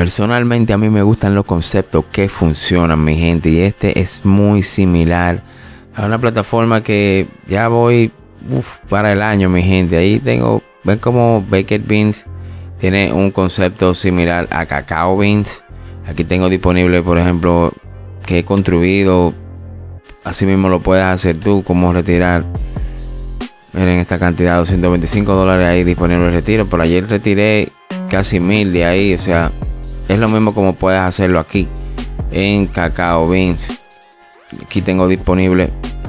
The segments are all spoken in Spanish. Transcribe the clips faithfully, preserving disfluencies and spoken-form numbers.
Personalmente a mí me gustan los conceptos que funcionan, mi gente, y este es muy similar a una plataforma que ya voy uf, para el año, mi gente. Ahí tengo, ven como Baked Beans tiene un concepto similar a Cacao Beans. Aquí tengo disponible, por ejemplo, que he construido. Así mismo lo puedes hacer tú, como retirar. Miren esta cantidad, doscientos veinticinco dólares ahí disponible el retiro. Por ayer retiré casi mil de ahí, o sea, es lo mismo como puedes hacerlo aquí en Cacao Beans. Aquí tengo disponible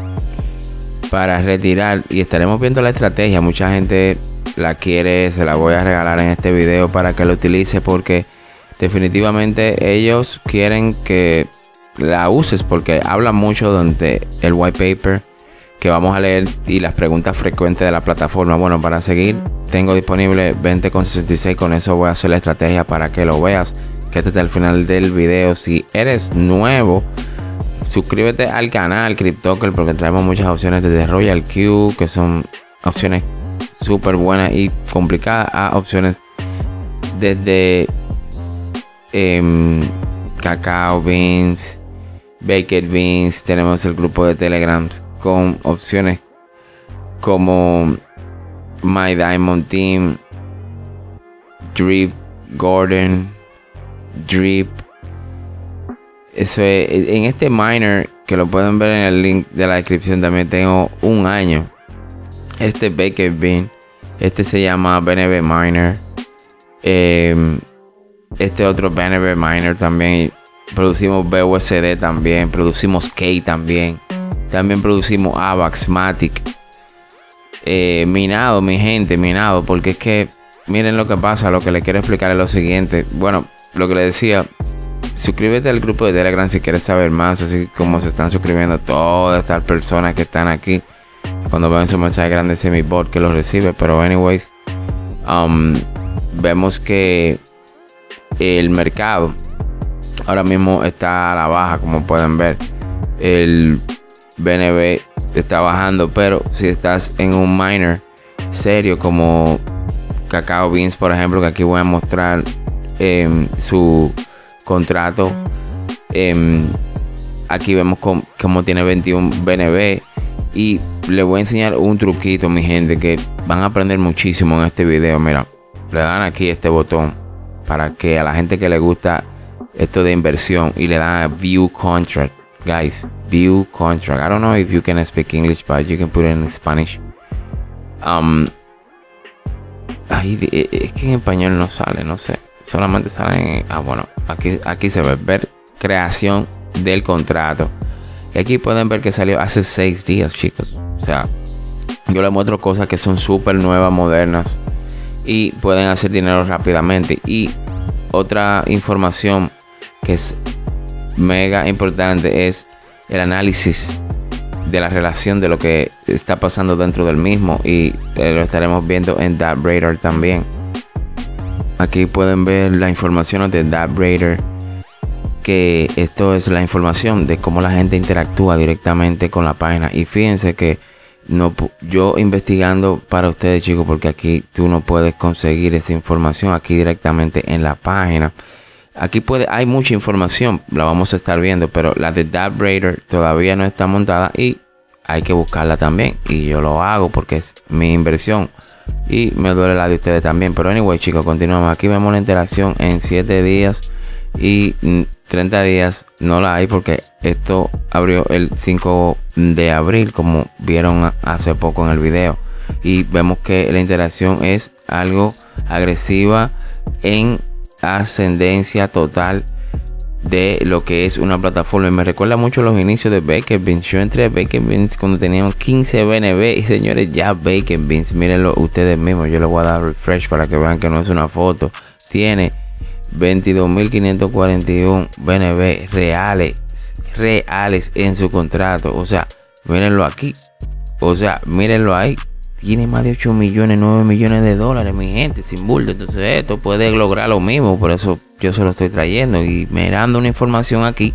para retirar y estaremos viendo la estrategia. Mucha gente la quiere, se la voy a regalar en este video para que lo utilice, porque definitivamente ellos quieren que la uses, porque habla mucho durante el white paper que vamos a leer y las preguntas frecuentes de la plataforma. Bueno, para seguir tengo disponible veinte con sesenta y seis. Con eso voy a hacer la estrategia para que lo veas. Quédate al final del video. Si eres nuevo, suscríbete al canal Cryptoker, porque traemos muchas opciones desde Royal Q, que son opciones súper buenas y complicadas, a opciones desde eh, Cacao Beans, Baked Beans. Tenemos el grupo de Telegram con opciones como My Diamond Team, Drip, Gordon, Drip. Eso es, en este miner, que lo pueden ver en el link de la descripción, también tengo un año. Este Baked Bean, este se llama B N B Miner. Eh, este otro B N B Miner también. Producimos B U S D también, producimos K también. También producimos Avax, Matic. Eh, minado, mi gente, minado. Porque es que, miren lo que pasa. Lo que les quiero explicar es lo siguiente. Bueno, lo que les decía. Suscríbete al grupo de Telegram si quieres saber más. Así como se están suscribiendo todas estas personas que están aquí. Cuando ven su mensaje grande, ese es mi bot que los recibe. Pero anyways, um, vemos que el mercado ahora mismo está a la baja, como pueden ver. El B N B está bajando, pero si estás en un miner serio como Cacao Beans, por ejemplo, que aquí voy a mostrar eh, su contrato. Eh, aquí vemos cómo, cómo tiene veintiún B N B, y les voy a enseñar un truquito, mi gente, que van a aprender muchísimo en este video. Mira, le dan aquí este botón para que a la gente que le gusta esto de inversión, y le dan a View Contract. Guys, View Contract. I don't know if you can speak English, but you can put it in Spanish. Um, ay, es que en español no sale, no sé. Solamente sale en... Ah, bueno, aquí, aquí se ve ver creación del contrato. Y aquí pueden ver que salió hace seis días, chicos. O sea, yo les muestro cosas que son súper nuevas, modernas, y pueden hacer dinero rápidamente. Y otra información que es mega importante es el análisis de la relación de lo que está pasando dentro del mismo, y eh, lo estaremos viendo en DappRadar también. Aquí pueden ver la información de DappRadar, que esto es la información de cómo la gente interactúa directamente con la página. Y fíjense que no, yo investigando para ustedes, chicos, porque aquí tú no puedes conseguir esa información aquí directamente en la página. Aquí puede, hay mucha información, la vamos a estar viendo, pero la de DappRadar todavía no está montada y hay que buscarla también. Y yo lo hago porque es mi inversión y me duele la de ustedes también. Pero anyway, chicos, continuamos. Aquí vemos la interacción en siete días y treinta días no la hay, porque esto abrió el cinco de abril, como vieron hace poco en el video. Y vemos que la interacción es algo agresiva, en ascendencia total de lo que es una plataforma. Y me recuerda mucho los inicios de Baked Beans. Yo entré a Baked Beans cuando teníamos quince B N B, y señores, ya Baked Beans, mírenlo ustedes mismos. Yo les voy a dar refresh para que vean que no es una foto. Tiene veintidós mil quinientos cuarenta y uno B N B reales, reales en su contrato. O sea, mírenlo aquí. O sea, mírenlo ahí. Tiene más de ocho millones, nueve millones de dólares, mi gente, sin bulto. Entonces esto puede lograr lo mismo. Por eso yo se lo estoy trayendo. Y mirando una información aquí,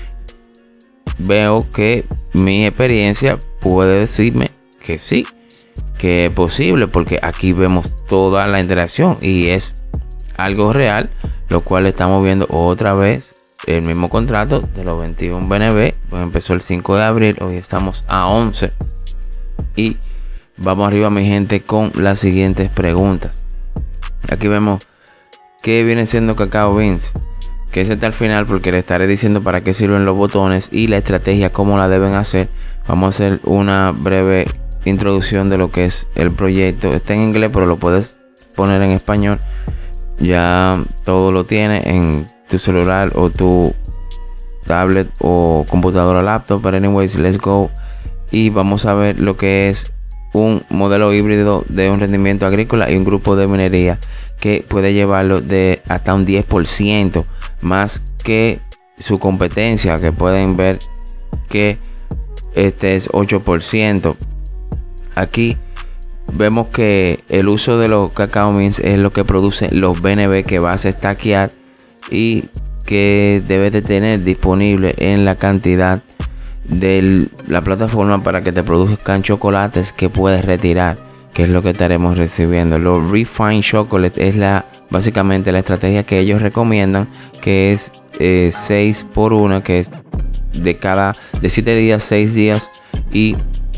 veo que mi experiencia puede decirme que sí, que es posible. Porque aquí vemos toda la interacción y es algo real lo cual estamos viendo otra vez el mismo contrato de los veintiún B N B. Pues empezó el cinco de abril, hoy estamos a once y vamos arriba, mi gente, con las siguientes preguntas. Aquí vemos que viene siendo Cacao Beans, que ese está al final porque le estaré diciendo para qué sirven los botones y la estrategia, cómo la deben hacer. Vamos a hacer una breve introducción de lo que es el proyecto. Está en inglés, pero lo puedes poner en español. Ya todo lo tiene en tu celular o tu tablet o computadora, laptop. Pero anyways, let's go. Y vamos a ver lo que es un modelo híbrido de un rendimiento agrícola y un grupo de minería que puede llevarlo de hasta un diez por ciento más que su competencia, que pueden ver que este es ocho por ciento. Aquí vemos que el uso de los cacao beans es lo que produce los B N B que vas a stackear y que debes de tener disponible en la cantidad de la plataforma para que te produzcan chocolates que puedes retirar, que es lo que estaremos recibiendo. Los Refined Chocolate es la básicamente la estrategia que ellos recomiendan, que es eh, seis por uno, que es de cada de siete días, seis días y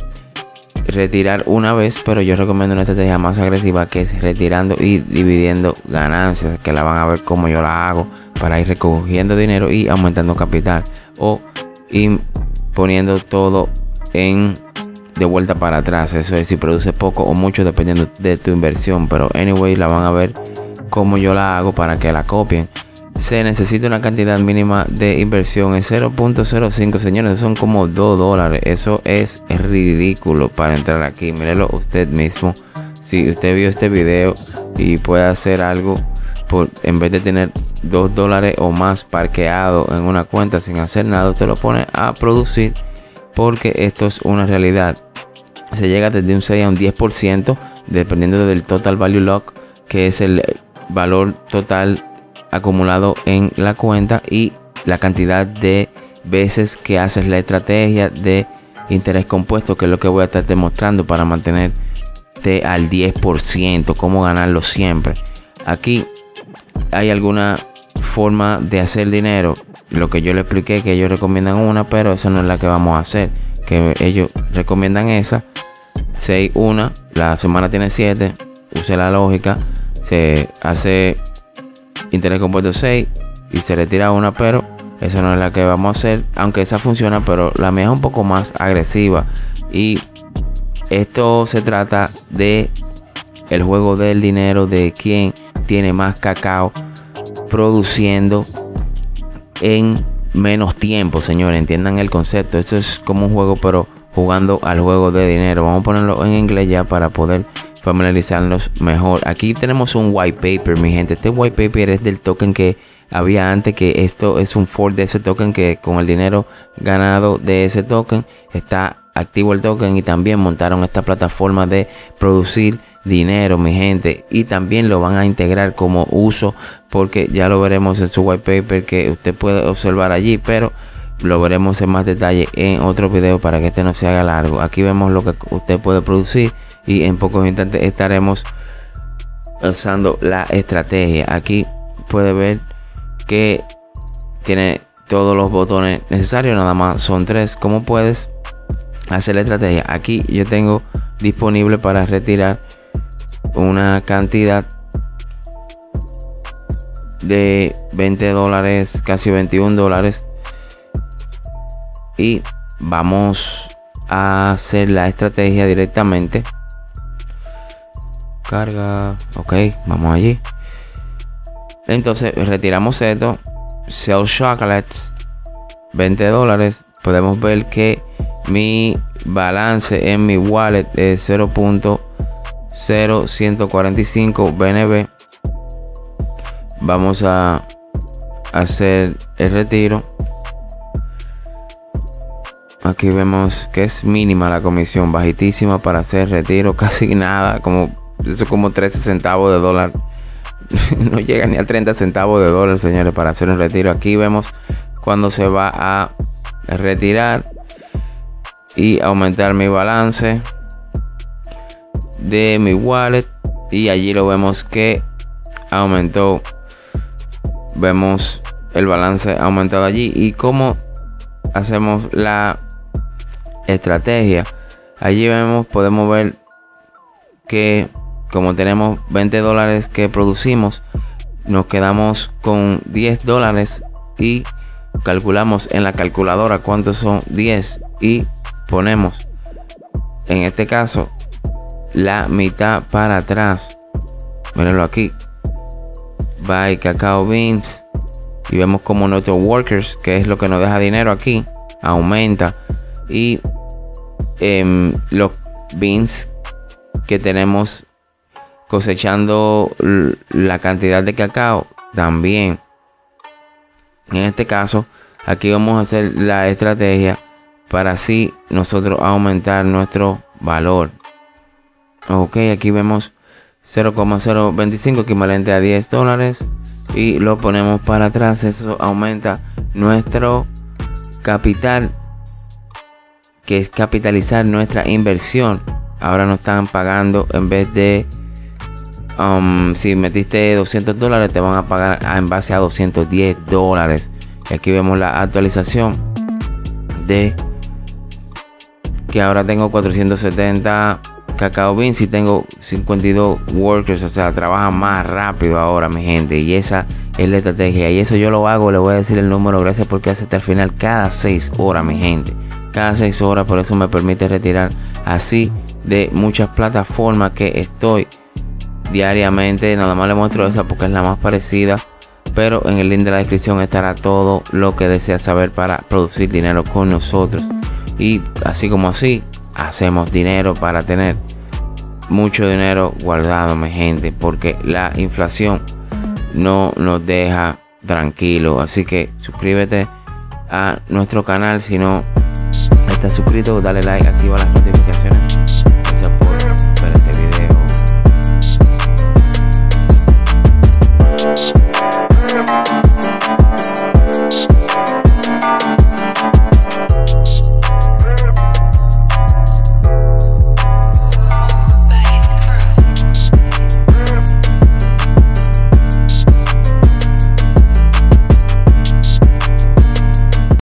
retirar una vez. Pero yo recomiendo una estrategia más agresiva, que es retirando y dividiendo ganancias, que la van a ver como yo la hago, para ir recogiendo dinero y aumentando capital, o ir poniendo todo en de vuelta para atrás. Eso es si produce poco o mucho dependiendo de tu inversión, pero anyway la van a ver como yo la hago para que la copien. Se necesita una cantidad mínima de inversión, es cero punto cero cinco, señores, son como dos dólares. Eso es ridículo para entrar aquí. Mírelo usted mismo. Si usted vio este video y puede hacer algo por, en vez de tener dos dólares o más parqueado en una cuenta sin hacer nada, usted lo pone a producir, porque esto es una realidad. Se llega desde un seis a un diez por ciento dependiendo del total value lock, que es el valor total acumulado en la cuenta, y la cantidad de veces que haces la estrategia de interés compuesto, que es lo que voy a estar demostrando para mantenerte al diez por ciento, cómo ganarlo siempre. Aquí hay alguna forma de hacer dinero, lo que yo le expliqué, que ellos recomiendan una, pero esa no es la que vamos a hacer, que ellos recomiendan esa seis una, la semana tiene siete, use la lógica, se hace interés compuesto seis y se retira una, pero esa no es la que vamos a hacer, aunque esa funciona, pero la mía es un poco más agresiva. Y esto se trata de el juego del dinero, de quién tiene más cacao produciendo en menos tiempo, señores. Entiendan el concepto. Esto es como un juego, pero jugando al juego de dinero. Vamos a ponerlo en inglés ya para poder familiarizarnos mejor. Aquí tenemos un white paper, mi gente. Este white paper es del token que había antes, que esto es un fork de ese token, que con el dinero ganado de ese token está activo el token, y también montaron esta plataforma de producir dinero, mi gente, y también lo van a integrar como uso, porque ya lo veremos en su white paper, que usted puede observar allí, pero lo veremos en más detalle en otro video para que este no se haga largo. Aquí vemos lo que usted puede producir y en pocos instantes estaremos usando la estrategia. Aquí puede ver que tiene todos los botones necesarios, nada más son tres. ¿Cómo puedes hacer la estrategia? Aquí yo tengo disponible para retirar una cantidad de veinte dólares, casi veintiún dólares, y vamos a hacer la estrategia directamente. Carga, ok, vamos allí. Entonces retiramos esto, sell chocolates, veinte dólares. Podemos ver que mi balance en mi wallet es cero punto cero ciento cuarenta y cinco B N B. Vamos a hacer el retiro. Aquí vemos que es mínima la comisión, bajitísima para hacer retiro, casi nada, como eso, como trece centavos de dólar. No llega ni a treinta centavos de dólar, señores, para hacer un retiro. Aquí vemos cuando se va a retirar y aumentar mi balance de mi wallet, y allí lo vemos que aumentó vemos el balance aumentado allí. Y cómo hacemos la estrategia, allí vemos, podemos ver que como tenemos veinte dólares que producimos, nos quedamos con diez dólares y calculamos en la calculadora cuántos son diez y ponemos en este caso la mitad para atrás. Mírenlo aquí, buy cacao beans, y vemos como nuestros workers, que es lo que nos deja dinero aquí, aumenta. Y eh, los beans que tenemos cosechando la cantidad de cacao también. En este caso aquí vamos a hacer la estrategia para así nosotros aumentar nuestro valor. Ok, aquí vemos cero coma cero veinticinco equivalente a diez dólares y lo ponemos para atrás. Eso aumenta nuestro capital, que es capitalizar nuestra inversión. Ahora nos están pagando, en vez de um, si metiste doscientos dólares, te van a pagar en base a doscientos diez dólares. Y aquí vemos la actualización de que ahora tengo cuatrocientos setenta cacao beans y tengo cincuenta y dos workers. O sea, trabaja más rápido ahora, mi gente. Y esa es la estrategia. Y eso yo lo hago, le voy a decir el número, gracias porque hace hasta el final, cada seis horas, mi gente. Cada seis horas, por eso me permite retirar así de muchas plataformas que estoy diariamente. Nada más le muestro esa porque es la más parecida, pero en el link de la descripción estará todo lo que desea saber para producir dinero con nosotros. Y así como así hacemos dinero para tener mucho dinero guardado, mi gente, porque la inflación no nos deja tranquilo. Así que suscríbete a nuestro canal si no estás suscrito, dale like, activa las notificaciones.